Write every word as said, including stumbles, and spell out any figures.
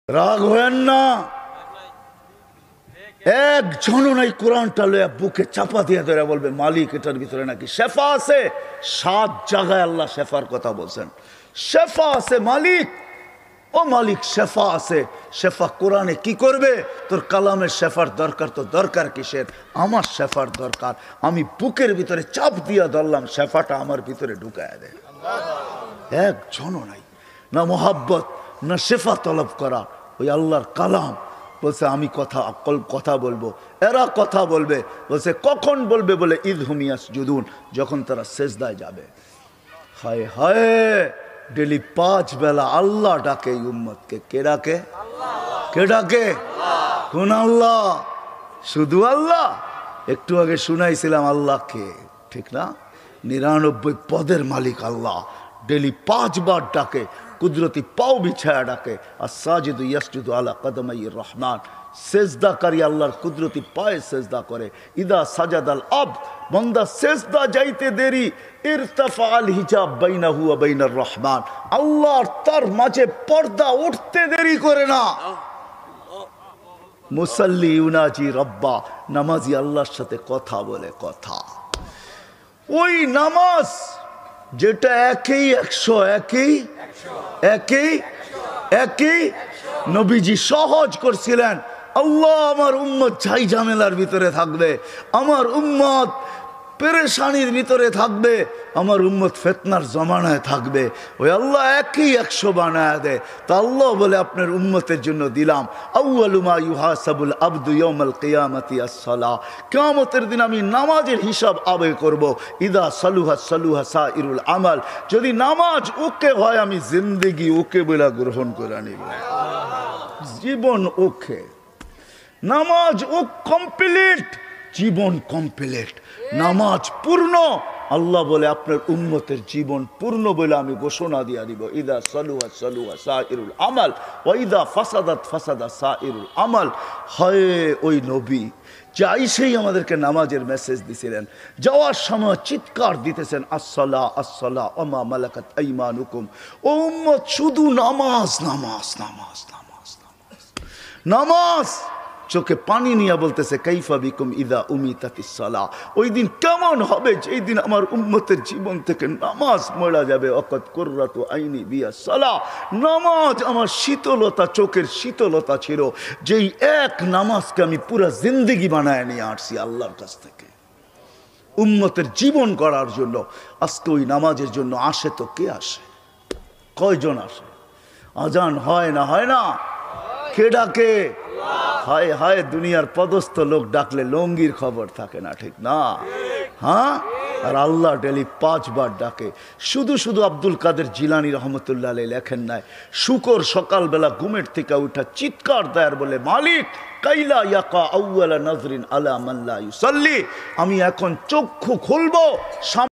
রাগ হয়েন না, একজনও নাই কোরআনটা লইয়া বুকে চাপা দিয়ে ধরে বলবে মালিক এটার ভিতরে নাকি শেফা আছে। সাত জায়গায় আল্লাহ শেফার কথা বলছেন, শেফা আছে মালিক, ও মালিক শেফা আছে। শেফা কোরআনে কি করবে? তোর কালামের শেফার দরকার তো দরকার কিসের? আমার শেফার দরকার। আমি বুকের ভিতরে চাপ দিয়া ধরলাম, শেফাটা আমার ভিতরে ঢুকায় দেয়। একজনও নাই, না মোহাব্বত না শেফা তলব করা। ওই আল্লাহর কালাম বলছে আমি কথা কথা বলবো, এরা কথা বলবে। বলছে কখন বলবে? বলে ঈদ হুমিয়াস জুদুন, যখন তারা সেজদায় যাবে। হায় হায়, ডেলি পাঁচ বেলা আল্লাহ ডাকে এই উম্মতকে। কে ডাকে? কে ডাকে? কোন আল্লাহ? শুধু আল্লাহ? একটু আগে শুনাইছিলাম আল্লাহকে, ঠিক না? নিরানব্বই পদের মালিক আল্লাহ। ডেলি পাঁচবার ডাকে, কুদরতি পাও বিছায়া ডাকে। আর সাজিদু ইয়াসজুদু আলা কদমাইর রহমান, সেজদাকারী আল্লাহর কুদরতি পায়ে সেজদা করে। ইদা সাজাদাল আব, বান্দা সেজদা যাইতে দেরি, ইরতাফা আল হিজাব বাইনাহু ওয়া বাইনার রহমান, আল্লাহর তার মাঝে পর্দা উঠতে দেরি করে না। মুসাল্লি ইউনাজি রব্বা, নামাজি আল্লাহর সাথে কথা বলে। কথা ওই নামাজ যেটা একই একশো, একই একই একই নবীজি সহজ করছিলেন। আল্লাহ আমার উম্মত ঝাই ঝামেলার ভিতরে থাকবে, আমার উম্মত পেরেশানির ভিতরে থাকবে, আমার উম্মত ফিতনার জমানায় থাকবে। ওই আল্লাহ একই একশো বানায় দেয়। তা আল্লাহ বলে আপনার উম্মতের জন্য দিলাম আউয়ালু মা ইউহাসাবুল আবদু ইয়াউমাল কিয়ামাতি আস-সালাহ, কিয়ামতের দিন আমি নামাজের হিসাব আবে করব। ইদা সালুহা সালুহা সাইরুল আমাল, যদি নামাজ ওকে হয় আমি জিন্দেগি ওকে বলে গ্রহণ করে নিব। জীবন ওকে, নামাজ ও কমপ্লিট, জীবন কমপ্লিট। নামাজ পূর্ণ, আল্লাহ বলে আপনার উম্মতের জীবন পূর্ণ বলে আমি ঘোষণা দিয়া দিব। ইদা সালুহা সালুহা সাইরুল আমাল ওয়া ইদা ফাসাদাত ফাসাদা সাইরুল আমাল। হয় ওই নবী যাইছেই আমাদেরকে নামাজের মেসেজ দিছিলেন, যাওয়ার সময় চিৎকার দিতেছেন আসসালা আসসালা ওমা মালাকাত আইমানুকুম। ও উম্মত শুধু নামাজ নামাজ নামাজ নামাজ নামাজ নামাজ। চোখে পানি নিয়ে বলতেছে কাইফা বিকুম ইদা উমিতাতিস সালাহ, ওই দিন কেমন হবে যেই দিন আমার উম্মতের জীবন থেকে নামাজ মরা যাবে। অকত কুররাতু আইনি বিয়া সালাহ, নামাজ আমার শীতলতা, চোখের শীতলতা ছিল। যেই এক নামাজকে আমি পুরা জিন্দেগি বানায় নিয়ে আসছি আল্লাহর কাছ থেকে উম্মতের জীবন গড়ার জন্য। আজকে ওই নামাজের জন্য আসে তো কে আসে? কয়জন আসে? আজান হয় না হয় না? কে ডাকে? হায় হায়, দুনিয়ার পদস্থ লোক ডাকলে লঙ্গির খবর থাকে না, ঠিক না? হ্যাঁ, আর আল্লাহ ডেলি পাঁচবার ডাকে। শুধু শুধু আব্দুল কাদের জিলানী রহমতুল্লাহ আলাইহি লেখেন নাই, শুকর সকালবেলা ঘুমের থেকে উঠা চিৎকার দেয়ার বলে মালিক কাইলা ইয়াকা আউয়ালা নাজরিন আলা মান লা ইউসাল্লি, আমি এখন চক্ষু খুলবো